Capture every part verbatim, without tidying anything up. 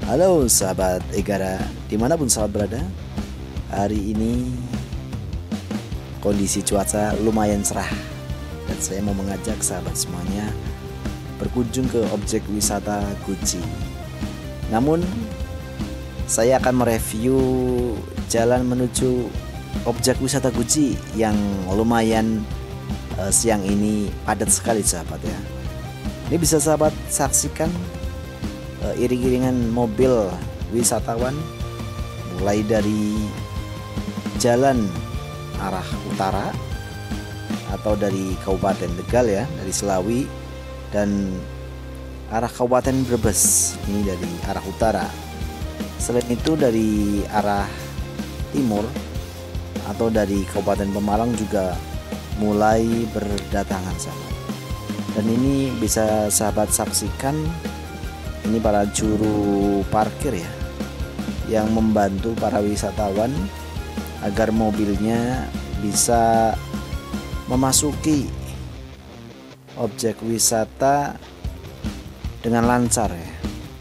Halo sahabat Egara, dimanapun sahabat berada. Hari ini kondisi cuaca lumayan cerah, dan saya mau mengajak sahabat semuanya berkunjung ke objek wisata Guci. Namun saya akan mereview jalan menuju objek wisata Guci yang lumayan uh, siang ini padat sekali sahabat ya. Ini bisa sahabat saksikan uh, iring-iringan mobil wisatawan mulai dari jalan arah utara atau dari Kabupaten Tegal ya, dari Selawi, dan arah Kabupaten Brebes ini dari arah utara. Selain itu dari arah timur atau dari Kabupaten Pemalang juga mulai berdatangan sahabat. Dan ini bisa sahabat saksikan, ini para juru parkir ya, yang membantu para wisatawan agar mobilnya bisa memasuki objek wisata dengan lancar ya.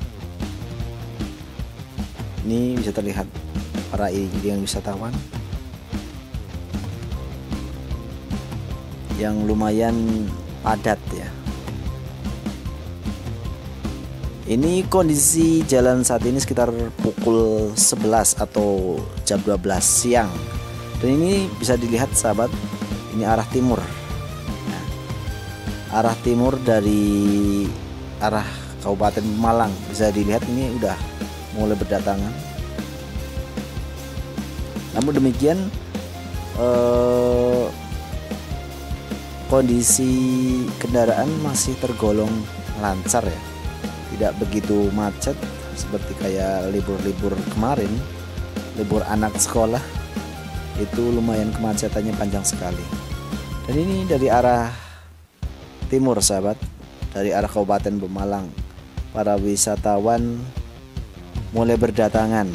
Ini bisa terlihat para iring wisatawan yang lumayan padat ya. Ini kondisi jalan saat ini sekitar pukul sebelas atau jam dua belas siang. Dan ini bisa dilihat sahabat, ini arah timur. Nah, arah timur dari arah Kabupaten Malang bisa dilihat ini udah mulai berdatangan. Namun demikian eh, kondisi kendaraan masih tergolong lancar ya, tidak begitu macet seperti kayak libur-libur kemarin, libur anak sekolah itu lumayan kemacetannya panjang sekali. Dan ini dari arah timur sahabat, dari arah Kabupaten Pemalang, para wisatawan mulai berdatangan.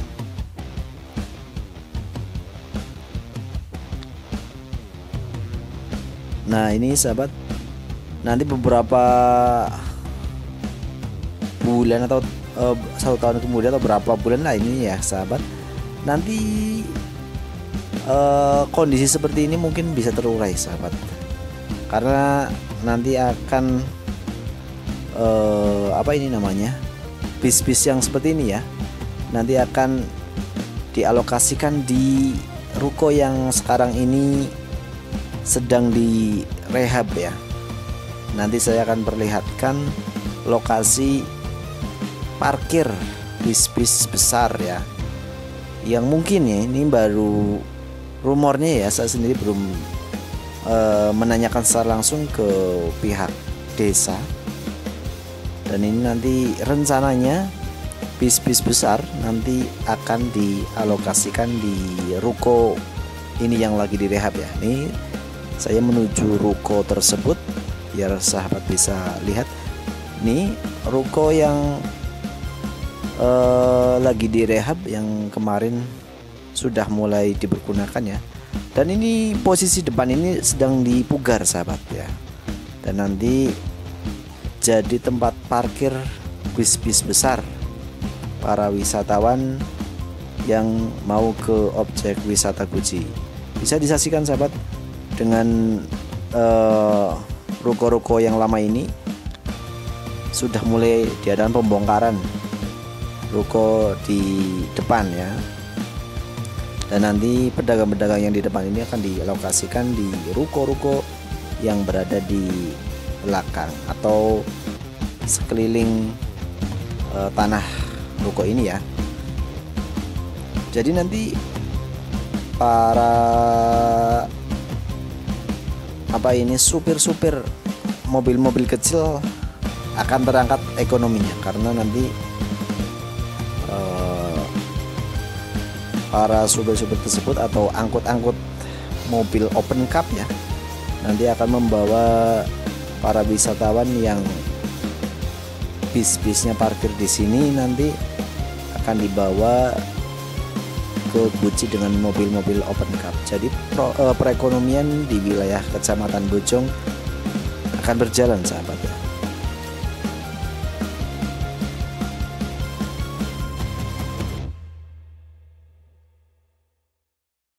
Nah ini sahabat, nanti beberapa bulan atau uh, satu tahun kemudian atau berapa bulan lah ini ya sahabat, nanti uh, kondisi seperti ini mungkin bisa terurai sahabat, karena nanti akan uh, apa ini namanya, bis-bis yang seperti ini ya, nanti akan dialokasikan di ruko yang sekarang ini sedang direhab ya. Nanti saya akan perlihatkan lokasi parkir bis-bis besar ya, yang mungkin ya ini baru rumornya ya, saya sendiri belum e, menanyakan secara langsung ke pihak desa. Dan ini nanti rencananya bis-bis besar nanti akan dialokasikan di ruko ini yang lagi direhab ya. Ini saya menuju ruko tersebut biar sahabat bisa lihat. Ini ruko yang uh, lagi direhab, yang kemarin sudah mulai dipergunakan ya. Dan ini posisi depan ini sedang dipugar sahabat ya. Dan nanti jadi tempat parkir bis-bis besar para wisatawan yang mau ke objek wisata Guci. Bisa disaksikan sahabat, dengan uh, ruko-ruko yang lama ini sudah mulai diadakan pembongkaran ruko di depan ya. Dan nanti pedagang-pedagang yang di depan ini akan dialokasikan di ruko-ruko yang berada di belakang atau sekeliling uh, tanah ruko ini ya. Jadi nanti para apa ini supir-supir mobil-mobil kecil akan terangkat ekonominya, karena nanti uh, para supir-supir tersebut atau angkut-angkut mobil open cup ya, nanti akan membawa para wisatawan yang bis-bisnya parkir di sini, nanti akan dibawa ke Guci dengan mobil-mobil open cup. Jadi pro, eh, perekonomian di wilayah Kecamatan Bojong akan berjalan sahabat ya.